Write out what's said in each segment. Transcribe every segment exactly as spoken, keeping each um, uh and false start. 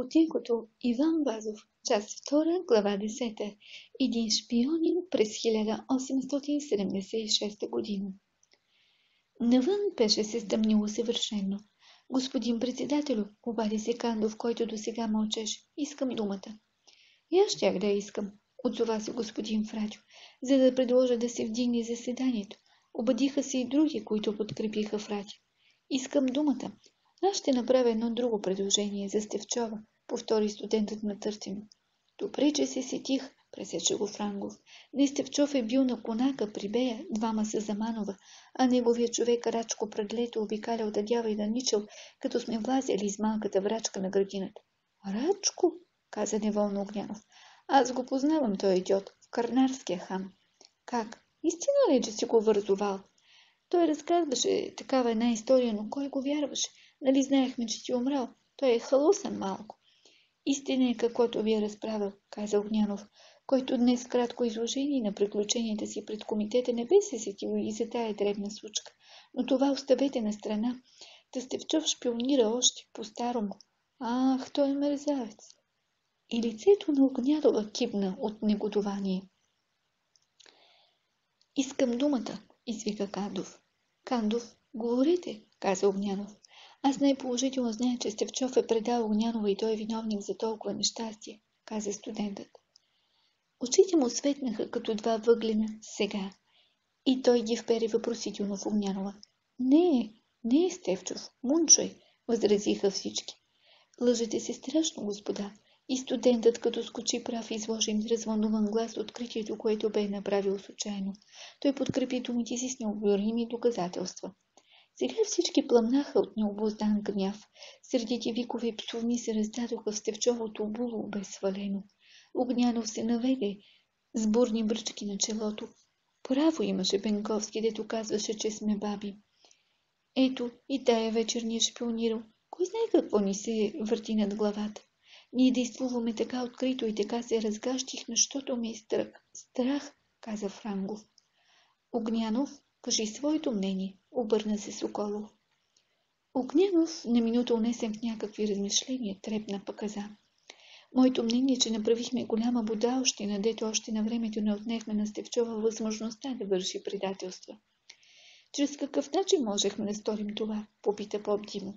Бутикото Иван Вазов, част втора, глава десета. Един шпионин през хиляда осемстотин седемдесет и шеста година. Навън беше се стъмнило съвършено. Господин председателю, обади се Кандов, който досега мълчеше. Искам думата. И аз щях да искам, отзова се господин Фратю, за да предложа да се вдигне заседанието. Обадиха се и други, които подкрепиха Фратю. Искам думата. Аз ще направя едно друго предложение за Стефчова, повтори студентът натъртено. Добре, че се сетих, пресече го Франгов. Не Стефчов е бил на конака при Бея, двама са за Манова, а неговият човек Рачко предлето обикалял да дява и да ничал, като сме влазили из малката врачка на градината. Рачко, каза неволно Огнянов. Аз го познавам, той идиот, в Карнарския хан. Как? Истина ли, че си го вързовал? Той разказваше такава една история, но кой го вярваше? Нали знаехме, че ти умрал? Той е халусан малко. Истина е каквото ви е разправил, каза Огнянов, който днес в кратко изложение на приключенията си пред комитета не бе се сетил и за тая дребна случка. Но това оставете на страна. Да Стефчов шпионира още по-старому. Ах, той е мерзавец. И лицето на Огнянова кипна от негодование. Искам думата, извика Кандов. Кандов, говорете, каза Огнянов. Аз най-положително зная, че Стефчов е предал Огнянова и той е виновник за толкова нещастие, каза студентът. Очите му светнаха като два въглена сега. И той ги впери въпросително в Огнянова. Не, не е Стефчов, Мунчо е, възразиха всички. Лъжете се страшно, господа. И студентът, като скочи прав, изложи им с развълнуван глас откритието, което бе направил случайно. Той подкрепи думите си с необорими доказателства. Сега всички пламнаха от необуздан гняв. Средите викове и псовни се раздадоха в Стефчовото обуло обезсвалено. Огнянов се наведе с бурни бръчки на челото. Право имаше Бенковски, дето казваше, че сме баби. Ето, и тая вечер ни е шпионирал. Кой знае какво ни се върти над главата? Ние действуваме така открито и така се разгащихме, защото ми е страх. Страх, каза Франгов. Огнянов, кажи своето мнение, обърна се Соколов. Огнянов на минута унесен в някакви размишления, трепна пък каза. Моето мнение е, че направихме голяма будалщина, дето още на времето не отнехме на Стефчова възможността да върши предателства. Чрез какъв начин можехме да сторим това, попита поп Димо.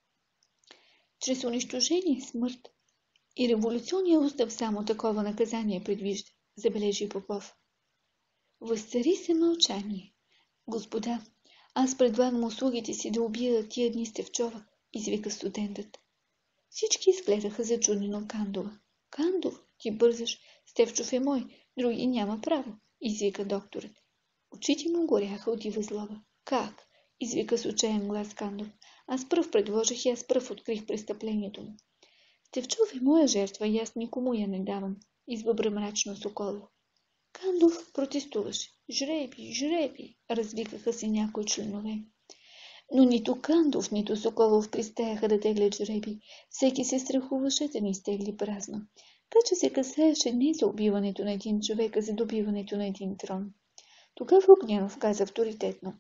Чрез унищожение, смърт. И революционният устав само такова наказание предвижда, забележи Попов. Възцари се мълчание. Господа, аз предлагам услугите си да убия тия дни Стефчова, извика студентът. Всички изгледаха зачудено Кандова. Кандов, ти бързаш, Стефчов е мой, други няма право, извика докторът. Очите му горяха от дива злоба. Как? Извика с отчаян глас Кандов. Аз пръв предложих и аз пръв открих престъплението му. Стефчов е моя жертва и аз никому я не давам, избъбра мрачно Соколов. Кандов протестуваше. Жреби, жреби, развикаха се някои членове. Но нито Кандов, нито Соколов пристаяха да теглят жреби. Всеки се страхуваше да не изтегли празно. Така се касаеше не за убиването на един човек, а за добиването на един трон. Тогава Огнянов каза авторитетно.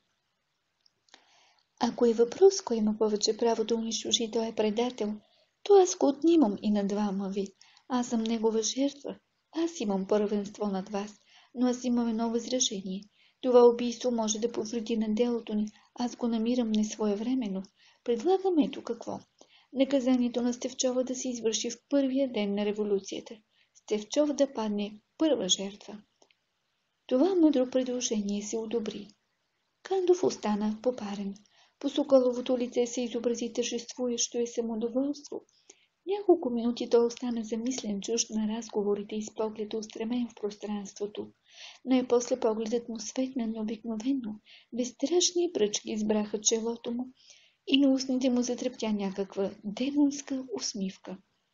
Ако е въпрос, кой има повече право да унищожи, той е предател, то аз го отнимам и на двама ви. Аз съм негова жертва. Аз имам първенство над вас, но аз имам едно възражение. Това убийство може да повреди на делото ни. Аз го намирам несвоевременно. Предлагам ето какво. Наказанието на Стефчова да се извърши в първия ден на революцията. Стефчов да падне първа жертва. Това мъдро предложение се одобри. Кандов остана попарен. По Соколовото лице се изобрази тържествуещо и самодоволство. Няколко минути той остана замислен, чужд на разговорите и с поглед устремен в пространството. Най-после погледът му светна необикновено. Безстрашни бръчки избраха челото му и на устните му затрептя някаква демонска усмивка.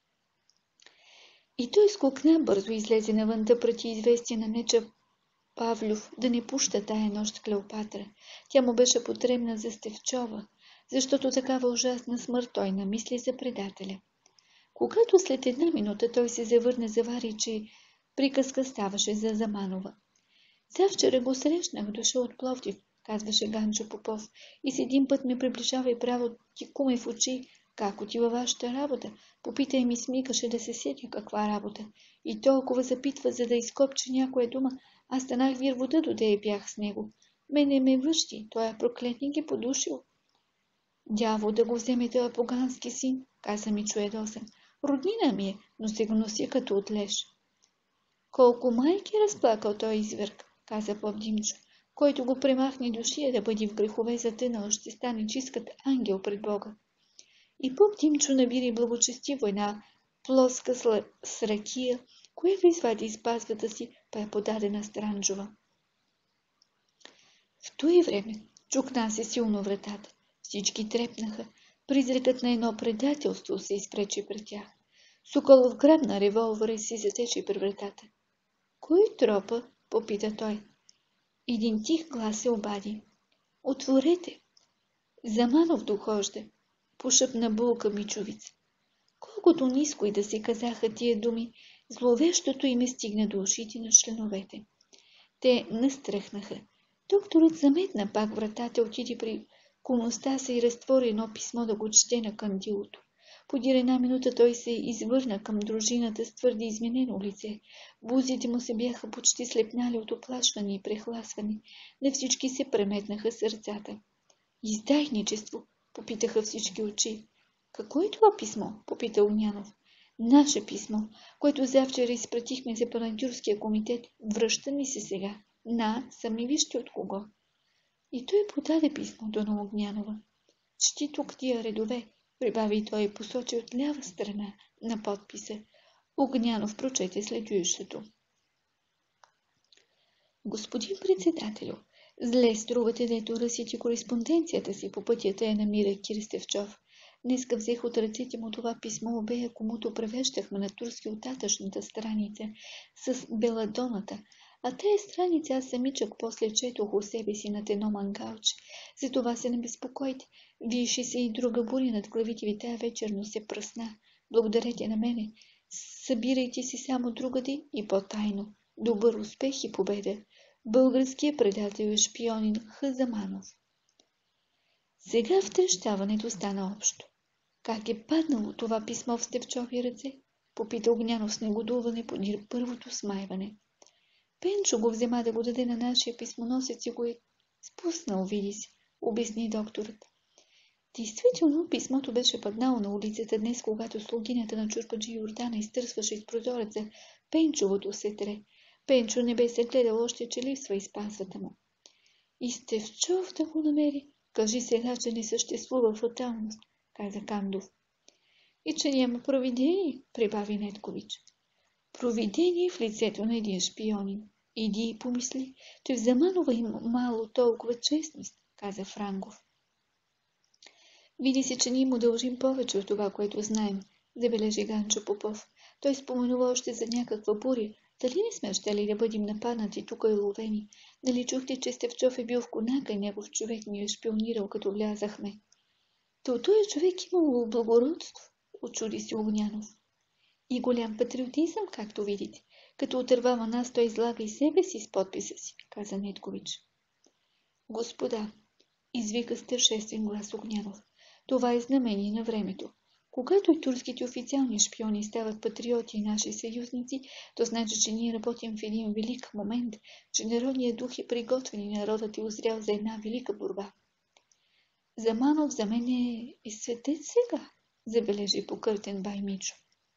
И той скокна, бързо излезе навън да прати известие на Меча Павлов да не пуща тая нощ Клеопатра. Тя му беше потребна за Стефчова, защото такава ужасна смърт той намисли за предателя. Когато след една минута той се завърна, завари, че приказка ставаше за Заманова. Завчера го срещнах, дошъл от Пловдив, казваше Ганчо Попов, и с един път ме приближава и право ти куме в очи, Как отива вашата работа? Попита и ми смикаше да се сетя каква работа. И толкова запитва, за да изкопче някоя дума. Аз станах вирвода, доде и бях с него. Мене ме връщи, той е проклетник е подушил. Дявол да го вземе този погански син, каза ми ядосан. Роднина ми е, но се го носи като отлеж. Колко майки е разплакал той изверг, каза поп Димчо, който го премахне душия да бъде в грехове затънал, ще стане чискът ангел пред Бога. И поп Димчо набира благочестиво една плоска с ракия, която извади из пазвата си, па я подаде на Странджова. В този време чукна се силно вратата. Всички трепнаха. Призракът на едно предателство се изпречи пред тях. Соколов грабна револвера и си затече при вратата. Кой тропа? Попита той. Един тих глас се обади. Отворете! Заманов дохожда, пошъпна Булка Мичовица. Колкото ниско и да се казаха тия думи, зловещото им стигна до ушите на членовете. Те настръхнаха. Докторът заметна пак вратата, отиде при комуста се и разтвори едно писмо да го чете на кандилото. Подир една минута той се извърна към дружината с твърде изменено лице. Бузите му се бяха почти слепнали от оплашване и прехласване. На всички се преметнаха сърцата. Издайничество, попитаха всички очи. Какво е това писмо? Попита Огнянов. Наше писмо, което завчера изпратихме за панагюрския комитет, връща ни се сега. На, сами вижте от кого. И той подаде писмото на Огнянова. Чти тук тия редове, прибави той и посочи от лява страна на подписа. Огнянов прочете следующото. Господин председателю, зле струвате, дето ръсите кореспонденцията си по пътя тая намира Кирстевчов. Днеска взех от ръцете му това писмо, обея, комуто превеждахме на турски от татъчната страница с беладоната, а тая страница аз самичък после четох у себе си над едно мангалче. Затова се не безпокойте. Виеше се и друга буря над главите ви тая вечер, но се пръсна. Благодарете на мене. Събирайте си само другаде и по-тайно. Добър успех и победа. Българският предател и шпионин Хазаманов. Сега втрещаването стана общо. Как е паднало това писмо в Стефчови ръце? Попита Огнянов с негодуване подир първото смайване. Пенчо го взема да го даде на нашия писмоносец и го е спуснал, види си, обясни докторът. Действително, писмото беше паднало на улицата днес, когато слугинята на чурпаджи Йордана изтърсваше из прозореца Пенчовото сетре. Пенчо не бе се гледал още, че липсва из пазвата му. И Стефчов да го намери. Кажи сега, че не съществува фаталност, каза Кандов. И че няма провидение, прибави Недкович. Провидение в лицето на един шпионин. Иди и помисли, че в Заманова има мало толкова честност, каза Франгов. Види се, че ние му дължим повече от това, което знаем, забележи Ганчо Попов. Той споменува още за някаква буря. Дали не сме щели да бъдем нападнати тук и ловени? Нали чухте, че Стефчов е бил в Конака и негов човек ни е шпионирал, като влязахме? То той човек имал благородство, очуди си Огнянов. И голям патриотизъм, както видите. Като отървава нас, той излага и себе си с подписа си, каза Недкович. Господа, извика с тържествен глас Огнянов, това е знамение на времето. Когато и турските официални шпиони стават патриоти и наши съюзници, то значи, че ние работим в един велик момент, че народният дух е приготвен и народът е озрял за една велика борба. Заманов за мен е, е светец сега, забележи покъртен бай Мичо.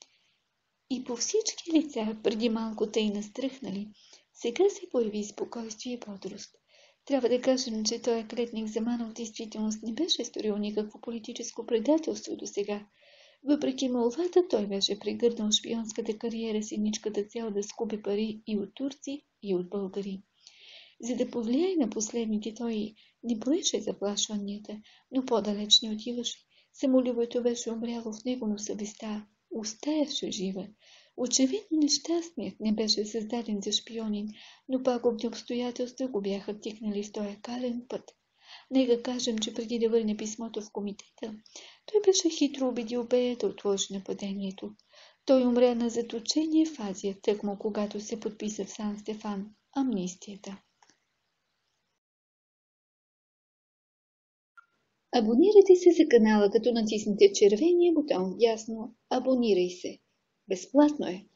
И по всички лица, преди малко тъй настръхнали, сега се появи спокойствие и бодрост. Трябва да кажем, че този клетник Заманов в действителност не беше сторил никакво политическо предателство до сега. Въпреки молвата, той беше прегърнал шпионската кариера с едничката цел да скупи пари и от турци, и от българи. За да повлияе на последните, той не боеше заплашванията, но по-далеч не отиваше. Самолюбието беше умряло в него, но съвестта остаяше жива. Очевидно нещастният не беше създаден за шпионин, но пагубни обстоятелства го бяха тикнали в този кален път. Нека кажем, че преди да върне писмото в комитета, той беше хитро убедил Бея да отложи нападението. Той умря на заточение в Азия, тъкмо когато се подписа в Сан Стефан амнистията. Абонирайте се за канала, като натиснете червения бутон вдясно. Абонирай се. Безплатно е.